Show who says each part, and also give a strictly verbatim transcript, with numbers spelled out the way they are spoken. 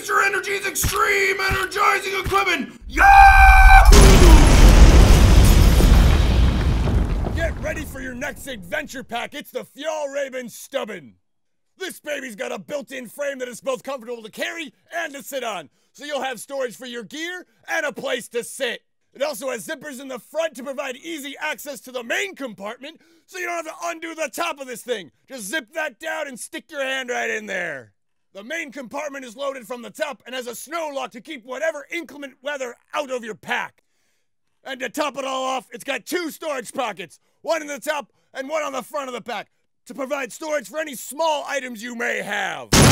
Speaker 1: Waster Energy's extreme energizing equipment! Yahoo!
Speaker 2: Get ready for your next adventure pack. It's the Fjallraven Stubben. This baby's got a built-in frame that is both comfortable to carry and to sit on, so you'll have storage for your gear and a place to sit. It also has zippers in the front to provide easy access to the main compartment, so you don't have to undo the top of this thing. Just zip that down and stick your hand right in there. The main compartment is loaded from the top and has a snow lock to keep whatever inclement weather out of your pack. And to top it all off, it's got two storage pockets, one in the top and one on the front of the pack, to provide storage for any small items you may have.